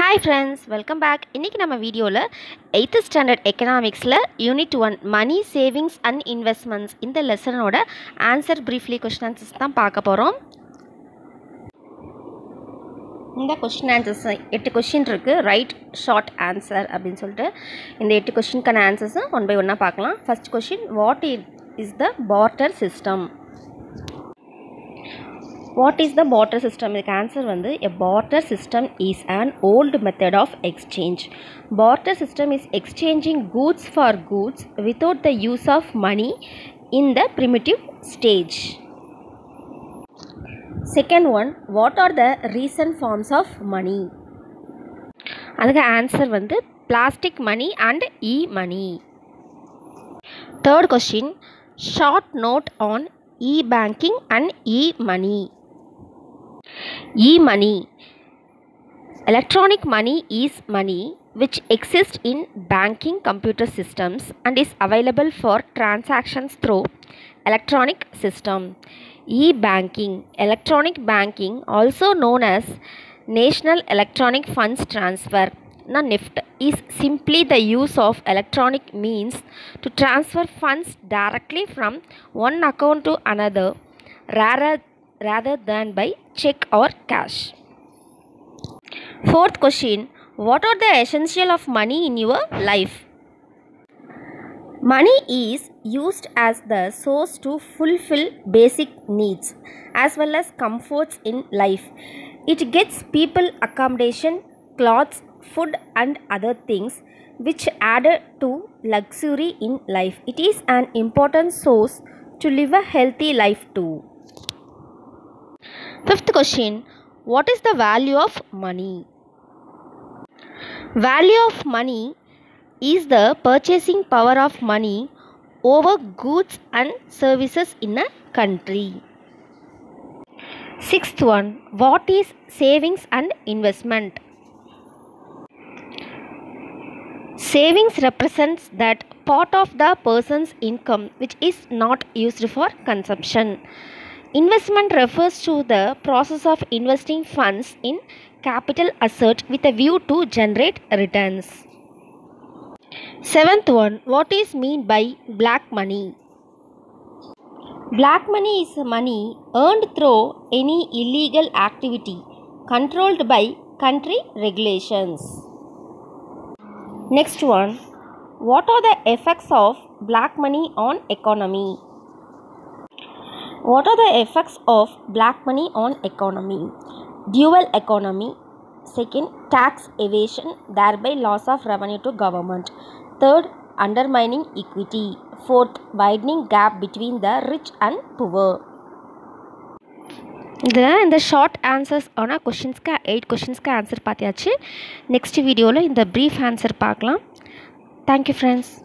Hi friends, welcome back. இன்னைக்கு நம்ம வீடியோல 8th standard economicsல unit 1 money savings and investments இந்த லெசனோட answer briefly question answers தான் பார்க்க போறோம். இந்த question answers 8 question இருக்கு, right short answer அப்படினு சொல்லிட்டு இந்த 8 questionக்கான answers one by one பார்க்கலாம். First question, what is the barter system? What is the barter system? The answer வந்து a barter system is an old method of exchange. Barter system is exchanging goods for goods without the use of money in the primitive stage. Second one, what are the recent forms of money? அதுக்கு answer வந்து plastic money and e-money. Third question, short note on e-banking and e-money. E-money. Electronic money is money which exists in banking computer systems and is available for transactions through electronic system. E-banking. Electronic banking, also known as National Electronic Funds Transfer, NEFT, is simply the use of electronic means to transfer funds directly from one account to another rather than by check or cash. Fourth question, what are the essentials of money in your life? Money is used as the source to fulfill basic needs as well as comforts in life. It gets people accommodation, clothes, food and other things which add to luxury in life. It is an important source to live a healthy life too. Fifth question, what is the value of money? Value of money is the purchasing power of money over goods and services in a country. Sixth one, what is savings and investment? Savings represents that part of the person's income which is not used for consumption. Investment refers to the process of investing funds in capital asset with a view to generate returns. Seventh one, what is meant by black money? Black money is money earned through any illegal activity controlled by country regulations. Next one, what are the effects of black money on economy? What are the effects of black money on economy? Dual economy. Second, tax evasion, thereby loss of revenue to government. Third, undermining equity. Fourth, widening gap between the rich and poor. இந்த short answers ஆனால் கொஷின்ஸ்க்கு 8 கொஷின்ஸ்க்கு answer பார்த்தியாச்சு. Next வீடியோவில் இந்த brief answer பார்க்கலாம். Thank you friends.